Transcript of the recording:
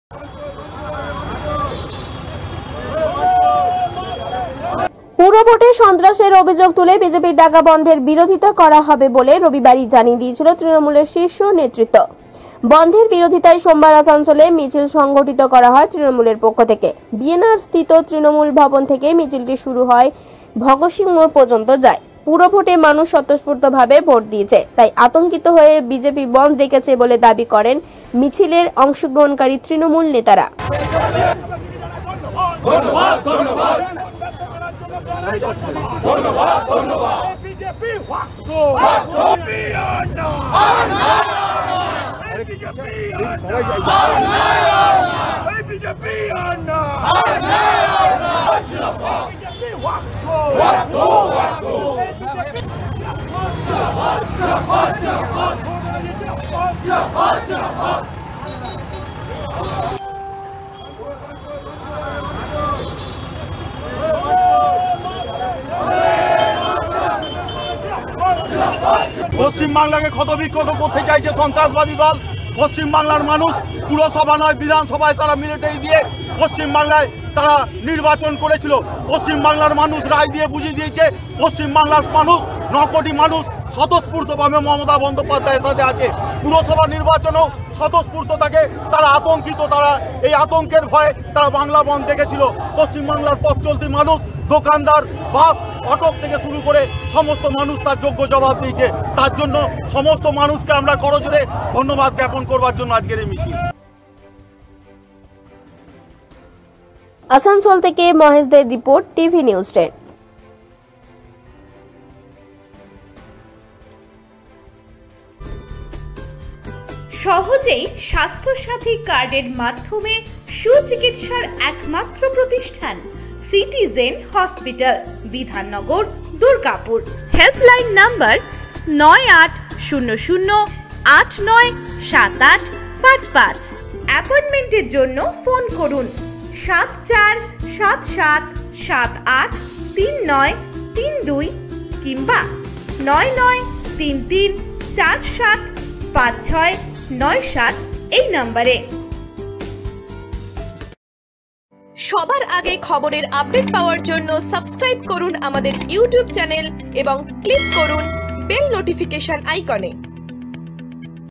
পুরভোটে সন্ত্রাসের অভিযোগ তুলে বিজেপির ডাকা বন্ধের বিরোধিতা করা হবে বলে রবিবারই জানিয়ে দিয়েছিল তৃণমূলের শীর্ষ নেতৃত্ব। বন্ধের বিরোধিতায় সোমবার আসানসোলে মিছিল সংগঠিত করা হয় তৃণমূলের পক্ষ থেকে। বিএনআর স্থিত তৃণমূল ভবন থেকে মিছিলটি শুরু হয় ভগৎ সিং মোড় পর্যন্ত যায়। পুরভোটে মানুষ স্বতঃস্ফূর্তভাবে ভোট দিয়েছে, তাই আতঙ্কিত হয়ে বিজেপি বন্ধ রেখেছে বলে দাবি করেন মিছিলের অংশগ্রহণকারী তৃণমূল নেতারা। পশ্চিম বাংলাকে ক্ষতবিক্ষত করতে চাইছে সন্ত্রাসবাদী দল। পশ্চিম বাংলার মানুষ পুরসভা নয় বিধানসভায় তারা মিলিটারি দিয়ে পশ্চিম বাংলায় তারা নির্বাচন করেছিল। পশ্চিম বাংলার মানুষ রায় দিয়ে বুঝিয়ে দিয়েছে পশ্চিম বাংলার মানুষ 9 কোটি মানুষ স্বতঃস্ফূর্তভাবে মমতা বন্দ্যোপাধ্যায়ের সাথে আছে। পুরসভা নির্বাচনেও স্বতঃস্ফূর্ত থাকে, তারা আতঙ্কিত, তারা এই আতঙ্কের ভয়ে তারা বাংলা বন্ধ দেখেছিল। পশ্চিম বাংলার পথ চলতি মানুষ, দোকানদার, বাস, অটো থেকে শুরু করে সমস্ত মানুষ তার যোগ্য জবাব দিয়েছে। তার জন্য সমস্ত মানুষকে আমরা করজোড়ে ধন্যবাদ জ্ঞাপন করবার জন্য আজকের এই মিছিল। আসানসোল থেকে মহেশদের রিপোর্ট, টিভি নিউজ 10। সহজেই স্বাস্থ্যসাথী কার্ডের মাধ্যমে সুচিকিৎসার একমাত্র প্রতিষ্ঠান citizen hospital, Bidhannagar, Durgapur. Helpline number 9800897855। অ্যাপয়েন্টমেন্টের জন্য ফোন করুন 7477783932 কিংবা 9933475697 এই নম্বরে। সবার আগে খবরের আপডেট পাওয়ার জন্য সাবস্ক্রাইব করুন আমাদের ইউটিউব চ্যানেল এবং ক্লিক করুন বেল নোটিফিকেশন আইকনে।